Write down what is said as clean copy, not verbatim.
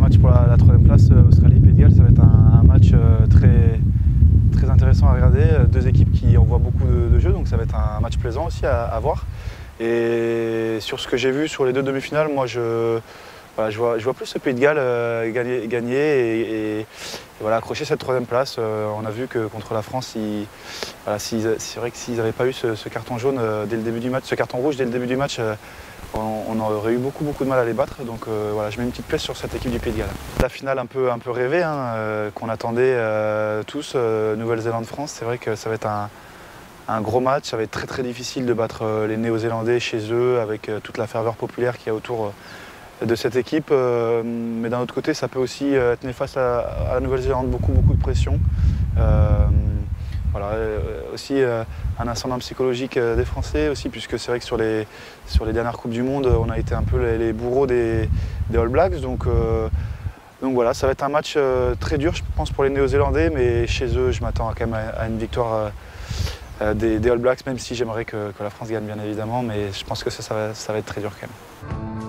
match pour la troisième place, Australie-Pays de Galles, ça va être un match très intéressant à regarder. Deux équipes qui envoient beaucoup de jeux, donc ça va être un match plaisant aussi à voir. Et sur ce que j'ai vu sur les deux demi-finales, moi je vois plus le Pays de Galles gagner et voilà, accrocher cette troisième place. On a vu que contre la France, c'est vrai que s'ils n'avaient pas eu ce carton jaune dès le début du match, ce carton rouge dès le début du match, on aurait eu beaucoup de mal à les battre. Donc voilà, je mets une petite pièce sur cette équipe du Pays de Galles. La finale un peu rêvée, qu'on attendait tous, Nouvelle-Zélande-France. C'est vrai que ça va être un gros match. Ça va être très difficile de battre les Néo-Zélandais chez eux avec toute la ferveur populaire qu'il y a autour de cette équipe. Mais d'un autre côté, ça peut aussi être néfaste à la Nouvelle-Zélande. Beaucoup de pression. Voilà, aussi un ascendant psychologique des Français aussi, puisque c'est vrai que sur les dernières Coupes du Monde, on a été un peu les bourreaux des All Blacks. Donc voilà, ça va être un match très dur, je pense, pour les Néo-Zélandais, mais chez eux, je m'attends quand même à une victoire des All Blacks, même si j'aimerais que la France gagne, bien évidemment, mais je pense que ça va être très dur quand même.